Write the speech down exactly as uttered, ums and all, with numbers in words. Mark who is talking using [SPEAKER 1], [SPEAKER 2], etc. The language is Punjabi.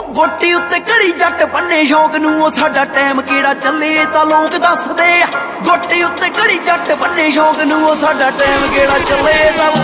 [SPEAKER 1] ਗੋਟੀ ਉੱਤੇ ਘੜੀ ਜੱਟ ਬੰਨੇ ਸ਼ੌਕ ਨੂੰ ਉਹ ਸਾਡਾ ਟਾਈਮ ਕਿਹੜਾ ਚੱਲੇ ਤਾਂ ਲੋਕ ਦੱਸਦੇ ਆ। ਗੋਟੀ ਉੱਤੇ ਘੜੀ ਜੱਟ ਬੰਨੇ ਸ਼ੌਕ ਨੂੰ ਉਹ ਸਾਡਾ ਟਾਈਮ ਕਿਹੜਾ ਚੱਲੇ ਤਾਂ